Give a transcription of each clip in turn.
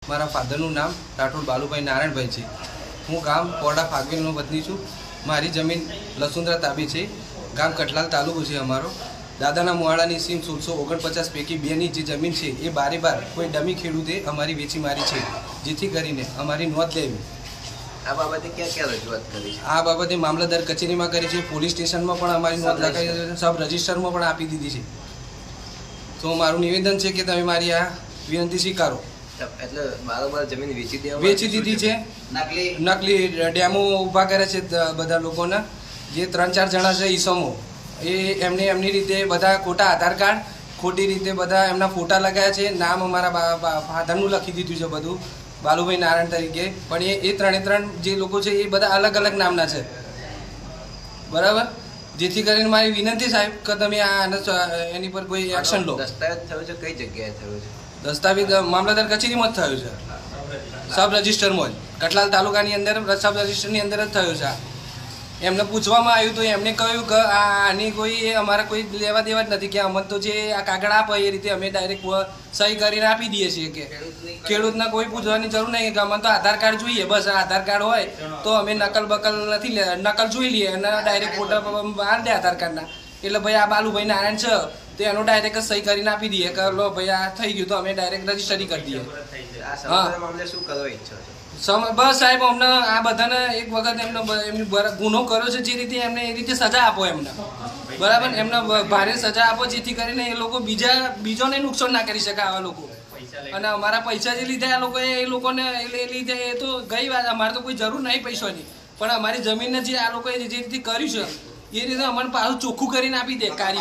મારા ફાધરનું નામ રાઠોડ બાલુભાઈ નારાયણભાઈ છે। હું ગામ પોરડા ફાગવેલનો વતની છું। મારી જમીન લસુંદરા તાબે છે। ગામ કઠલાલ તાલુકો છે અમારો। દાદાના મુહાડાની સીમ 1649 પૈકી 2ની જે જમીન છે એ બારે બાર કોઈ ડમી ખેડૂતે અમારી વેચી મારી છે, જેથી કરીને અમારી નોંધ લેવી। આ બાબતે ક્યાં રજૂઆત કરી છે? આ બાબતે મામલતદાર કચેરીમાં કરી છે, પોલીસ સ્ટેશનમાં પણ અમારી નોંધ લખાઈ છે, સબ રજિસ્ટરમાં પણ આપી દીધી છે। તો મારું નિવેદન છે કે તમે મારી આ વિનંતી સ્વીકારો। એટલે બારોબાર જમીન વેચી દીધી છે। નકલી ડેમો ઊભા કરે છે બધા લોકોના, જે 3-4 જણા છે ઈસમો, એ એમની રીતે બધા ખોટા આધાર કાર્ડ, ખોટી રીતે બધા એમના ફોટા લગાવ્યા છે। નામ અમારા ફાધરનું લખી દીધું છે બધું, બાલુભાઈ નારાયણ તરીકે, પણ એ 3 જે લોકો છે એ બધા અલગ અલગ નામના છે, બરાબર। જેથી કરીને મારી વિનંતી સાહેબ કે તમે એની પર કોઈ એક્શન લો। દસ્તાવેજ થયો છે કઈ જગ્યાએ થયો છે? દસ્તાવેજ મામલતદાર કચેરીમાં જ થયો છે, સબ રજિસ્ટરમાં જ, કઠલાલ તાલુકાની અંદર સબ રજિસ્ટરની અંદર જ થયો છે। એમને પૂછવામાં આવ્યું તો એમને કહ્યું કે આની કોઈ અમારા કોઈ લેવા દેવા જ નથી, કે અમને તો જે આ કાગળ આપે એ રીતે અમે ડાયરેક્ટ સહી કરીને આપી દઈએ છીએ, કે ખેડૂતને કોઈ પૂછવાની જરૂર નહીં, કે અમને તો આધાર કાર્ડ જોઈએ, બસ આધાર કાર્ડ હોય તો અમે નકલ નથી નકલ જોઈ લઈએ અને ડાયરેક્ટ ફોટા બહાર દે આધાર કાર્ડના, એટલે ભાઈ આ બાલુભાઈ નારાયણ છે તો એનો ડાયરેક્ટ સહી કરીને આપી દઈએ કે લો ભાઈ આ થઈ ગયું, તો અમે ડાયરેક્ટ રજીસ્ટરી કરી દઈએ। શું કરવા ઈચ્છો છો? બસ સાહેબ અમને આ બધાને એક વખત એમનો ગુનો કર્યો છે, જે રીતે એમને એ રીતે સજા આપો એમને, બરાબર, એમને ભારે સજા આપો, જેથી કરીને એ લોકો બીજોને નુકસાન ના કરી શકે આવા લોકો। અને અમારા પૈસા જે લીધા એ લોકોને લીધે એ તો ગઈ વાત, અમારે તો કોઈ જરૂર નહીં પૈસાની, પણ અમારી જમીનને જે આ લોકોએ જે રીતે કર્યું છે એ રીતે અમને પાછું ચોખ્ખું કરીને આપી દે કાર્ય।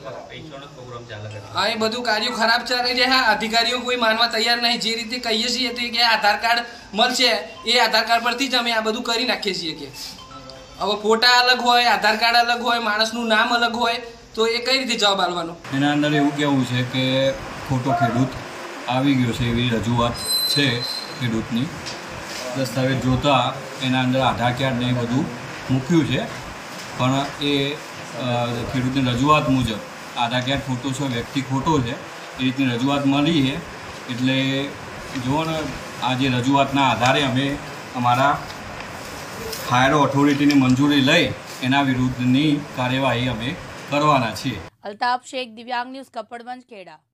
હા, એ બધું કાર્યો ખરાબ ચાલે છે। હા, અધિકારીઓ કોઈ માનવા તૈયાર નહીં, જે રીતે કહીએ છીએ તો કે આધાર કાર્ડ મળશે, એ આધાર કાર્ડ પરથી જ અમે આ બધું કરી નાખીએ છીએ। કે હવે ફોટા અલગ હોય, આધાર કાર્ડ અલગ હોય, માણસનું નામ અલગ હોય, તો એ કઈ રીતે જવાબ આપવાનો? એના અંદર એવું કહેવું છે કે ખોટો ખેડૂત આવી ગયો છે એવી રજૂઆત છે ખેડૂતની। દસ્તાવેજ જોતા એના અંદર આધાર કાર્ડ ને બધું મૂક્યું છે, પણ એ ખેડૂતની રજૂઆત મુજબ આધાર કાર્ડ ખોટો છે, વ્યક્તિ ખોટો છે, એ રીતની રજૂઆત મળી છે। એટલે જુઓ ને, આ જે રજૂઆતના આધારે અમે અમારા હાયર ઓથોરિટીની મંજૂરી લઈ એના વિરુદ્ધની કાર્યવાહી અમે કરવાના છીએ। અલ્તાફ શેખ, દિવ્યાંગ ન્યૂઝ, કપડવંજ, ખેડા।